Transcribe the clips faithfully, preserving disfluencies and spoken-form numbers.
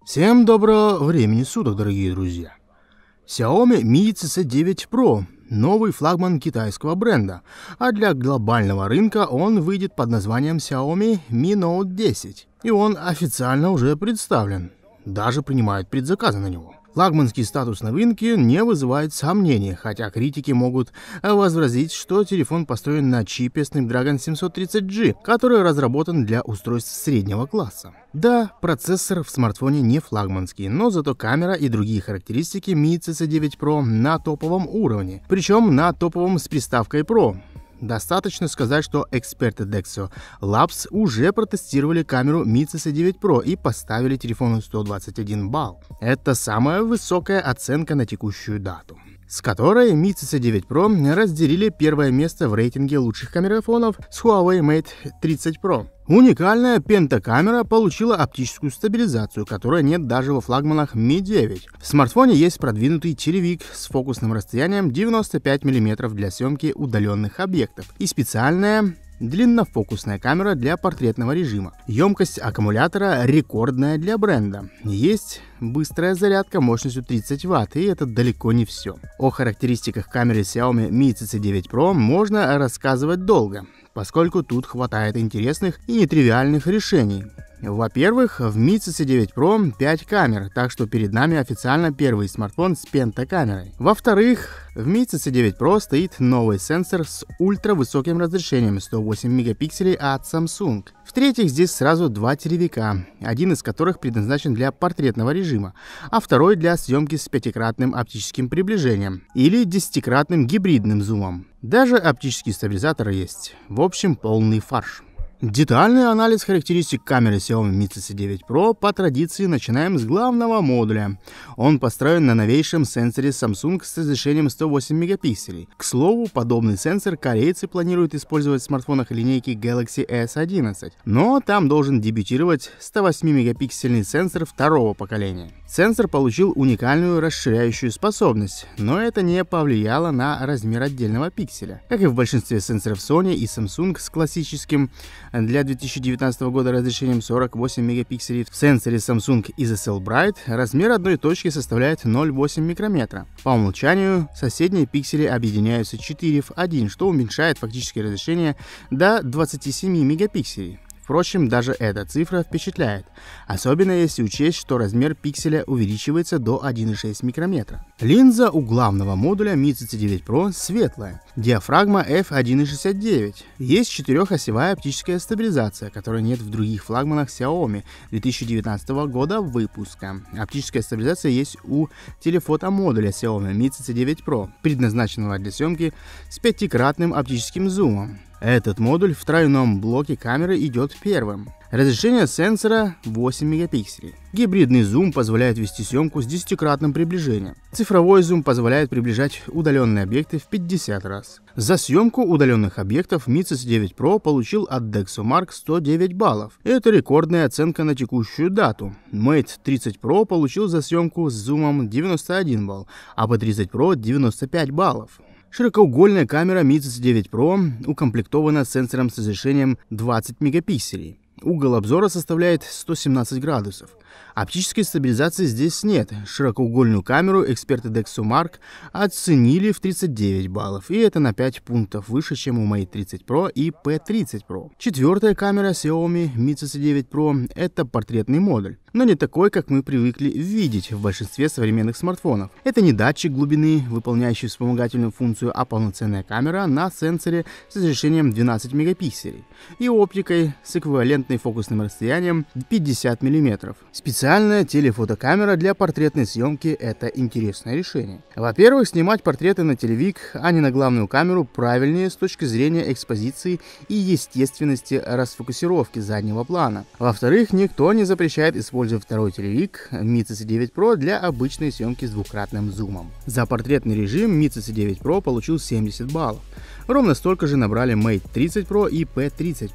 Всем доброго времени суток, дорогие друзья! Xiaomi Mi си си девять Pro – новый флагман китайского бренда, а для глобального рынка он выйдет под названием Xiaomi Mi Note десять. И он официально уже представлен, даже принимают предзаказы на него. Флагманский статус новинки не вызывает сомнений, хотя критики могут возразить, что телефон построен на чипе Snapdragon семьсот тридцать джи, который разработан для устройств среднего класса. Да, процессор в смартфоне не флагманский, но зато камера и другие характеристики Mi си си девять Pro на топовом уровне, причем на топовом с приставкой Pro. Достаточно сказать, что эксперты Dexo Labs уже протестировали камеру Mi си си девять Pro и поставили телефону сто двадцать один балл. Это самая высокая оценка на текущую дату, с которой Mi си си девять Pro разделили первое место в рейтинге лучших камерафонов с Huawei Mate тридцать Pro. Уникальная пентакамера получила оптическую стабилизацию, которой нет даже во флагманах Mi девять. В смартфоне есть продвинутый телевик с фокусным расстоянием девяносто пять миллиметров для съемки удаленных объектов и специальная длиннофокусная камера для портретного режима. Емкость аккумулятора рекордная для бренда. Есть быстрая зарядка мощностью тридцать ватт, и это далеко не все. О характеристиках камеры Xiaomi Mi си си девять Pro можно рассказывать долго, поскольку тут хватает интересных и нетривиальных решений. Во-первых, в Mi си си девять Pro пять камер, так что перед нами официально первый смартфон с пентакамерой. Во-вторых, в Mi си си девять Pro стоит новый сенсор с ультравысоким разрешением сто восемь мегапикселей от Samsung. В-третьих, здесь сразу два телевика, один из которых предназначен для портретного режима, а второй для съемки с пятикратным оптическим приближением или десятикратным гибридным зумом. Даже оптический стабилизатор есть. В общем, полный фарш. Детальный анализ характеристик камеры Xiaomi Mi си си девять Pro по традиции начинаем с главного модуля. Он построен на новейшем сенсоре Samsung с разрешением сто восемь мегапикселей. К слову, подобный сенсор корейцы планируют использовать в смартфонах линейки Galaxy эс одиннадцать, но там должен дебютировать сто восемь мегапиксельный сенсор второго поколения. Сенсор получил уникальную расширяющую способность, но это не повлияло на размер отдельного пикселя. Как и в большинстве сенсоров Sony и Samsung с классическим для две тысячи девятнадцатого года разрешением сорок восемь мегапикселей, в сенсоре Samsung эс эс эл Bright размер одной точки составляет ноль целых восемь десятых микрометра. По умолчанию соседние пиксели объединяются четыре в один, что уменьшает фактическое разрешение до двадцати семи мегапикселей. Впрочем, даже эта цифра впечатляет, особенно если учесть, что размер пикселя увеличивается до одного целых шесть десятых микрометра. Линза у главного модуля Mi си си девять Pro светлая, диафрагма эф один целых шестьдесят девять сотых. Есть четырехосевая оптическая стабилизация, которой нет в других флагманах Xiaomi две тысячи девятнадцатого года выпуска. Оптическая стабилизация есть у телефотомодуля Xiaomi Mi си си девять Pro, предназначенного для съемки с пятикратным оптическим зумом. Этот модуль в тройном блоке камеры идет первым. Разрешение сенсора восемь мегапикселей. Гибридный зум позволяет вести съемку с десятикратным приближением. Цифровой зум позволяет приближать удаленные объекты в пятьдесят раз. За съемку удаленных объектов Mi си си девять Pro получил от DxOMark сто девять баллов. Это рекордная оценка на текущую дату. Mate тридцать Pro получил за съемку с зумом девяносто один балл, а пи тридцать Pro девяносто пять баллов. Широкоугольная камера Mi си си девять Pro укомплектована сенсором с разрешением двадцать мегапикселей. Угол обзора составляет сто семнадцать градусов. Оптической стабилизации здесь нет. Широкоугольную камеру эксперты DxOMark оценили в тридцать девять баллов, и это на пять пунктов выше, чем у Mate тридцать Pro и пи тридцать Pro. Четвертая камера Xiaomi Mi си си девять Pro — это портретный модуль, но не такой, как мы привыкли видеть в большинстве современных смартфонов. Это не датчик глубины, выполняющий вспомогательную функцию, а полноценная камера на сенсоре с разрешением двенадцать мегапикселей и оптикой с эквивалентной фокусным расстоянием пятьдесят миллиметров. Специальная телефотокамера для портретной съемки — это интересное решение. Во-первых, снимать портреты на телевик, а не на главную камеру, правильнее с точки зрения экспозиции и естественности расфокусировки заднего плана. Во-вторых, никто не запрещает использовать второй телевик Mi си си девять Pro для обычной съемки с двукратным зумом. За портретный режим Mi си си девять Pro получил семьдесят баллов. Ровно столько же набрали Mate тридцать Pro и пи тридцать Pro.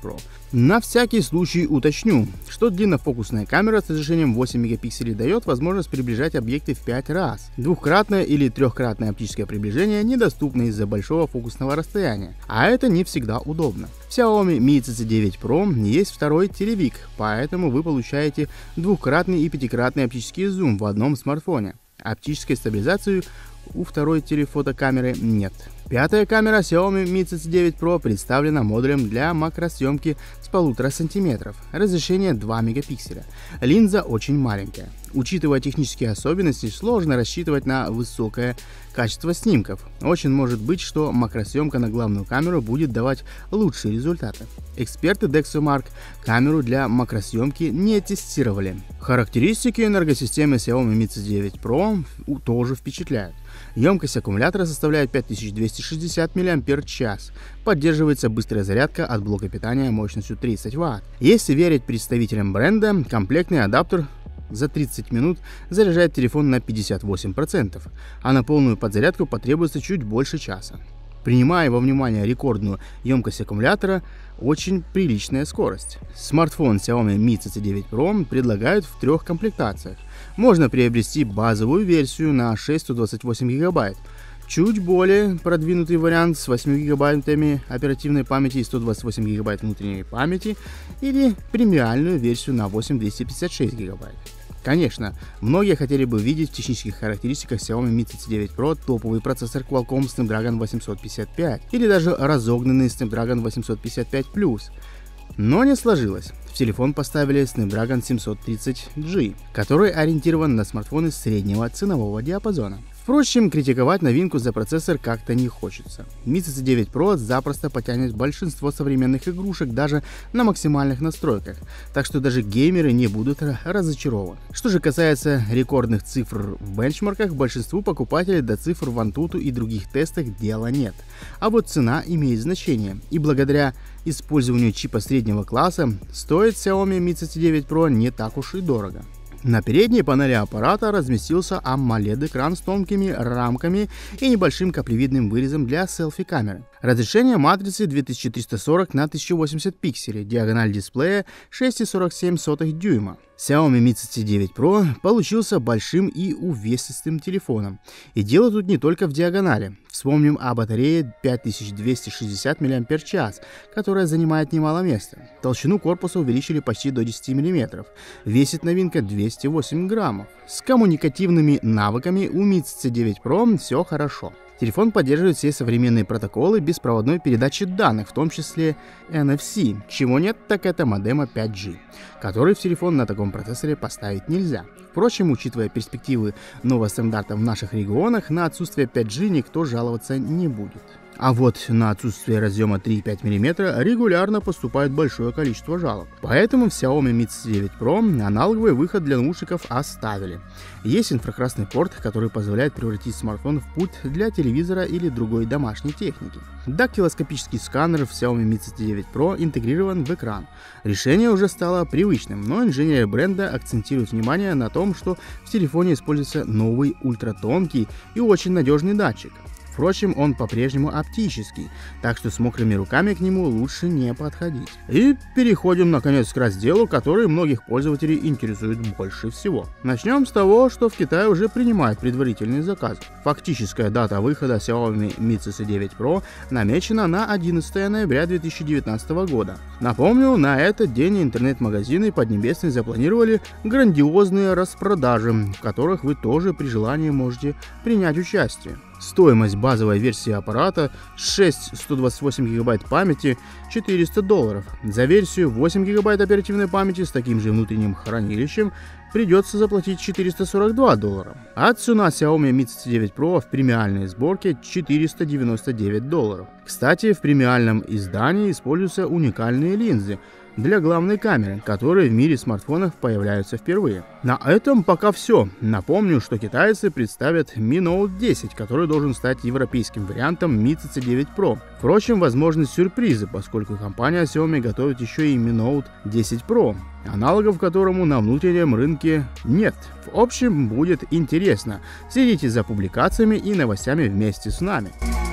На всякий случай уточню, что длиннофокусная камера с разрешением восемь мегапикселей дает возможность приближать объекты в пять раз. Двухкратное или трехкратное оптическое приближение недоступно из-за большого фокусного расстояния, а это не всегда удобно. В Xiaomi Mi си си девять Pro есть второй телевик, поэтому вы получаете двухкратный и пятикратный оптический зум в одном смартфоне. Оптической стабилизации у второй телефотокамеры нет. Пятая камера Xiaomi Mi си си девять Pro представлена модулем для макросъемки с полутора сантиметров, разрешение два мегапикселя. Линза очень маленькая. Учитывая технические особенности, сложно рассчитывать на высокое качество снимков. Очень может быть, что макросъемка на главную камеру будет давать лучшие результаты. Эксперты Dexomark камеру для макросъемки не тестировали. Характеристики энергосистемы Xiaomi Mi си си девять Pro тоже впечатляют. Емкость аккумулятора составляет пять тысяч двести шестьдесят миллиампер-час. Поддерживается быстрая зарядка от блока питания мощностью тридцать ватт. Если верить представителям бренда, комплектный адаптер за тридцать минут заряжает телефон на пятьдесят восемь процентов, а на полную подзарядку потребуется чуть больше часа. Принимая во внимание рекордную емкость аккумулятора, очень приличная скорость. Смартфон Xiaomi Mi си си девять Pro предлагают в трех комплектациях. Можно приобрести базовую версию на шесть сто двадцать восемь гигабайт, чуть более продвинутый вариант с восемью гигабайтами оперативной памяти и сто двадцать восемь гигабайт внутренней памяти или премиальную версию на восемь тысяч двести пятьдесят шесть гигабайт. Конечно, многие хотели бы видеть в технических характеристиках Xiaomi Mi си си девять Pro топовый процессор Qualcomm Snapdragon восемьсот пятьдесят пять или даже разогнанный Snapdragon восемьсот пятьдесят пять плюс. Но не сложилось. В телефон поставили Snapdragon семьсот тридцать джи, который ориентирован на смартфоны среднего ценового диапазона. Впрочем, критиковать новинку за процессор как-то не хочется. Mi си си девять Pro запросто потянет большинство современных игрушек даже на максимальных настройках, так что даже геймеры не будут разочарованы. Что же касается рекордных цифр в бенчмарках, большинству покупателей до цифр в Antutu и других тестах дела нет. А вот цена имеет значение, и благодаря использованию чипа среднего класса стоит Xiaomi Mi си си девять Pro не так уж и дорого. На передней панели аппарата разместился AMOLED-экран с тонкими рамками и небольшим каплевидным вырезом для селфи-камеры. Разрешение матрицы две тысячи триста сорок на тысяча восемьдесят пикселей, диагональ дисплея шесть целых сорок семь сотых дюйма. Xiaomi Mi си си девять Pro получился большим и увесистым телефоном. И дело тут не только в диагонали. Вспомним о батарее пять тысяч двести шестьдесят миллиампер-час, которая занимает немало места. Толщину корпуса увеличили почти до десяти миллиметров. Весит новинка двести восемь граммов. С коммуникативными навыками у Mi си си девять Pro все хорошо. Телефон поддерживает все современные протоколы беспроводной передачи данных, в том числе эн эф си. Чего нет, так это модема пять джи, который в телефон на таком процессоре поставить нельзя. Впрочем, учитывая перспективы нового стандарта в наших регионах, на отсутствие пять джи никто жаловаться не будет. А вот на отсутствие разъема три и пять миллиметра регулярно поступает большое количество жалоб. Поэтому в Xiaomi Mi си си девять Pro аналоговый выход для наушников оставили. Есть инфракрасный порт, который позволяет превратить смартфон в пульт для телевизора или другой домашней техники. Дактилоскопический сканер в Xiaomi Mi си си девять Pro интегрирован в экран. Решение уже стало привычным, но инженеры бренда акцентируют внимание на том, что в телефоне используется новый ультратонкий и очень надежный датчик. Впрочем, он по-прежнему оптический, так что с мокрыми руками к нему лучше не подходить. И переходим наконец к разделу, который многих пользователей интересует больше всего. Начнем с того, что в Китае уже принимают предварительные заказы. Фактическая дата выхода Xiaomi Mi си си девять Pro намечена на одиннадцатое ноября две тысячи девятнадцатого года. Напомню, на этот день интернет-магазины Поднебесной запланировали грандиозные распродажи, в которых вы тоже при желании можете принять участие. Стоимость базовой версии аппарата шесть сто двадцать восемь гигабайт памяти четыреста долларов. За версию восемь гигабайт оперативной памяти с таким же внутренним хранилищем придется заплатить четыреста сорок два доллара. А цена Xiaomi Mi си си девять Pro в премиальной сборке четыреста девяносто девять долларов. Кстати, в премиальном издании используются уникальные линзы для главной камеры, которые в мире смартфонов появляются впервые. На этом пока все. Напомню, что китайцы представят Mi Note десять, который должен стать европейским вариантом Mi си си девять Pro. Впрочем, возможны сюрпризы, поскольку компания Xiaomi готовит еще и Mi Note десять Pro, аналогов которому на внутреннем рынке нет. В общем, будет интересно. Следите за публикациями и новостями вместе с нами.